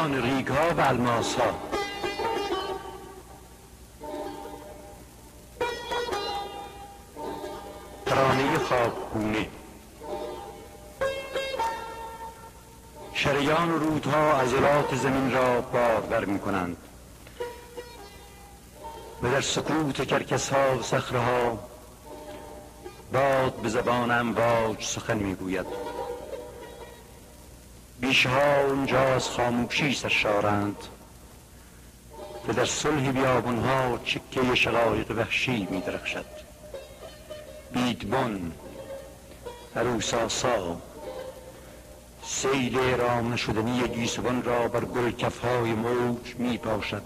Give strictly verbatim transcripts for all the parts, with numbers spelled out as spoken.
میان ریگ‌ها و الماس‌ها. ترانه خوابگونه. شریان و رودها عضلات زمین را بارور می‌کنند و در سکوت کرکس‌ها و صخره‌ها باد به زبان امواج سخن میگوید. بیشه‌ها اونجا از خاموشی سرشارند و در صلح بیابان‌ها چکه شقایق وحشی می‌درخشد. بیدبن، عروساسا، سیل رام نشدنی گیسوان را بر گل کف‌های موج می‌پاشد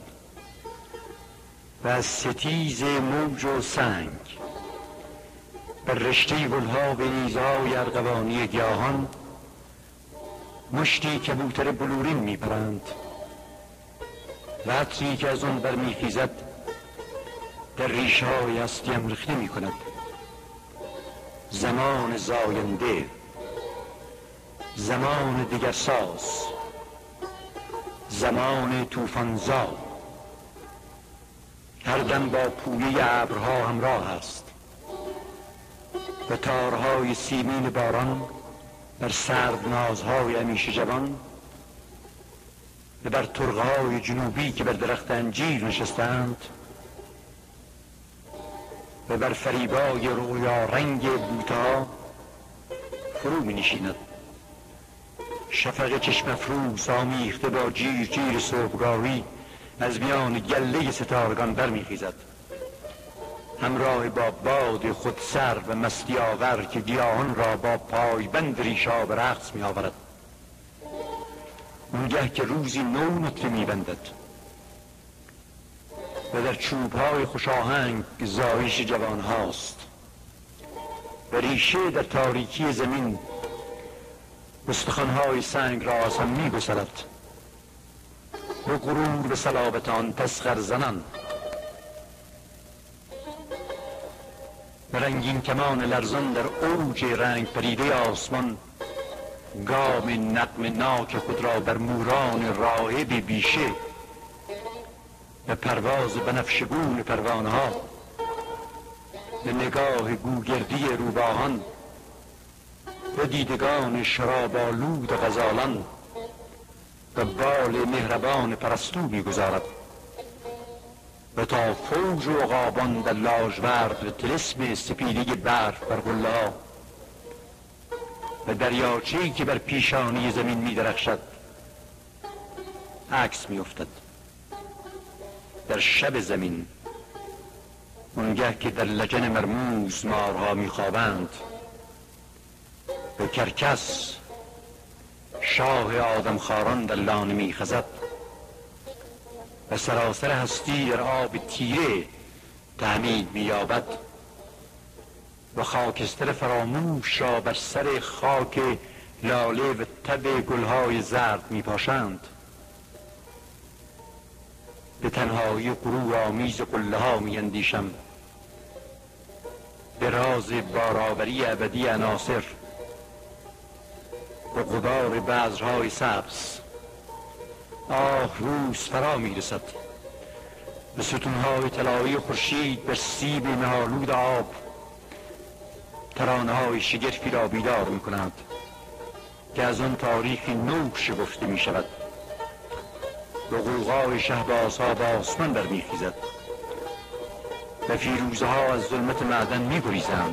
و از ستیز موج و سنگ بر رشته گلها به نیزهای ارغوانی گیاهان مشتی کبوتر بلورین میپرند و عطری که از آن برمیخیزد در ریشه‌های هستیم ریخته میکند. زمان زاینده، زمان دگرساز، زمان طوفان‌زا هر دم با پویه ابرها همراه است و تارهای سیمین باران بر سرونازهای همیشه جوان و بر ترقهای جنوبی که بر درخت انجیر نشستند و بر فریبای رویا رنگ بوته‌ها فرو می نشیند. شفق چشم افروز آمیخته با جیر جیر صبحگاهی از میان گله ستارگان برمیخیزد، همراه با باد خودسر و مستی آور که گیاهان را با پایبند ریشه‌ها به رقص می آورد. اونگه که روزی نو نطفه می بندد و در چوبهای خوشاهنگ زایش جوان هاست و ریشه در تاریکی زمین استخوان‌های سنگ را از هم می گسلد و غرور به صلابت آن تسخر زنان و رنگین کمان لرزان در اوج رنگ پریده آسمان گام نغم ناک خود را بر موران راهب بیشه و پرواز بنفشگون پروانه ها و نگاه گوگردی روباهان و دیدگان شراب‌آلود غزالان و بال مهربان پرستو می‌گذارد و تا فوج و عقابان در لاژورد و طلسم سپیده برف بر قله‌ها و دریاچه‌ای که بر پیشانی زمین می‌درخشد عکس می‌افتد. در شب زمین اونگه که در لجن مرموز مارها می‌خوابند و کرکس شاه آدمخواران در لانه می‌خزد و سراسر هستی در آب تیره تعمید می‌یابد و خاکستر فراموش را بر سر خاک لاله و تب گلهای زرد می‌پاشند. به تنهایی غرور آمیز قله ها می‌اندیشم، به راز بارآوری ابدی عناصر و غبار بذرهای سبز. آه روز فرا میرسد، به ستونهای طلایی خورشید بر سیب مه‌آلود آب ترانه‌های شگرفی را بیدار می‌کنند که از آن تاریخی نو شکفته می‌شود و غوغای شهبازها به آسمان برمیخیزد و فیروزه‌ها از ظلمت معدن می‌گریزند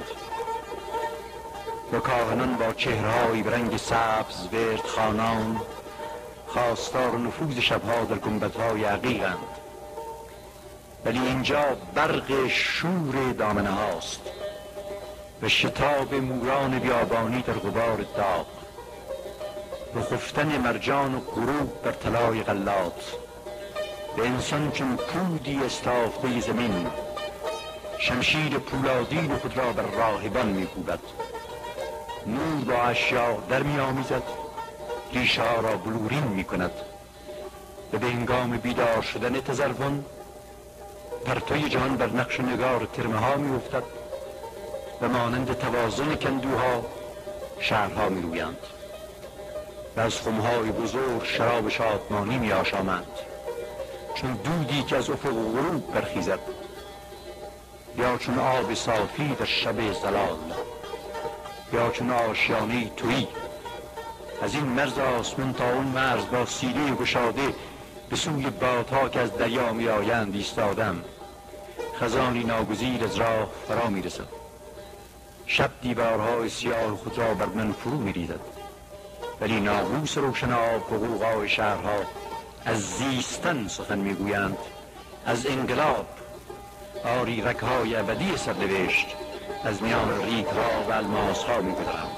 و کاهنان با چهره‌هایی به رنگ سبز وردخوانان خواستار نفوذ شب‌ها در گنبدهای عقیق‌اند. ولی اینجا برق شور دامنه هاست و شتاب موران بیابانی در غبار داغ و خفتن مرجان و غروب بر طلای غلات و انسان چون پودی استافته زمین شمشیر پولادین خود را بر راهبان می‌کوبد. نور با اشیاء در می‌آمیزد، ریشه ها را بلورین می‌کند و به هنگام بیدار شدن تزرون پرتوی جهان بر نقش نگار ترمه ها می‌افتد و مانند توازن کندوها شهرها می‌رویند. و از خمهای بزرگ شراب شادمانی می آشامند، چون دودی که از افق غروب برخیزد، یا چون آب صافی در شب زلال، یا چون آشیانه تویی. از این مرز آسمان تا اون مرز با سینه گشاده به سوی بادها که از دریا می آیند ایستادم. خزانی ناگزیر از راه فرا می رسد. شب دیوارهای سیاه خود را بر من فرو می ریزد، ولی ناقوس روشن آب و غوغای شهرها از زیستن سخن می گویند، از انقلاب. آری رگهای ابدی سرنوشت از میان ریگها و الماسها می گذرند.